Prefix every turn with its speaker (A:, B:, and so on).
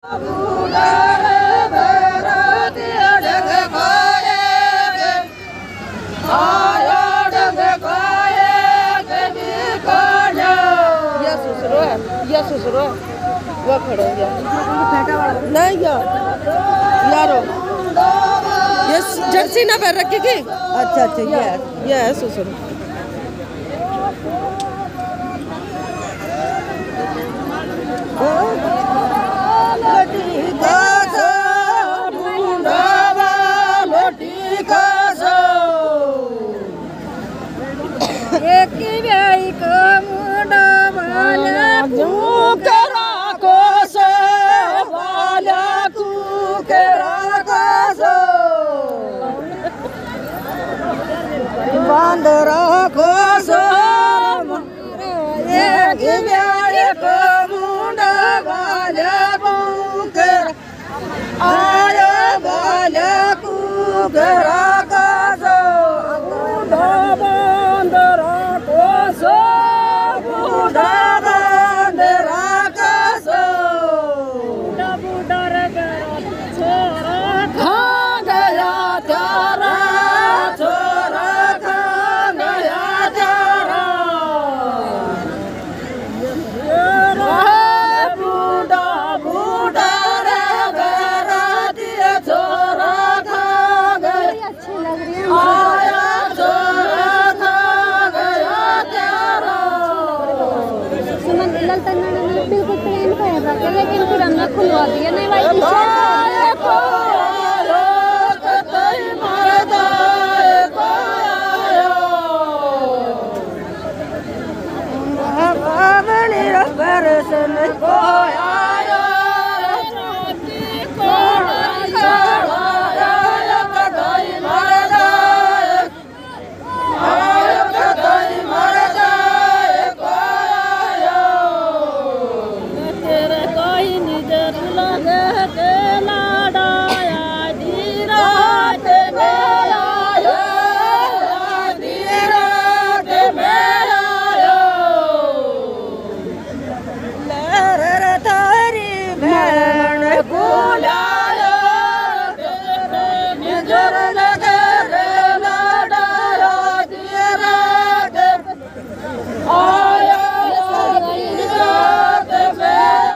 A: ससुरो वो खड़े हो गया नहीं यारो ये जर्सी ना पहन रखी थी। अच्छा अच्छा ये है ससुर।
B: बिल्कुल प्लेन पहन रखे लेकिन फिर हमने खुलवा दिया ना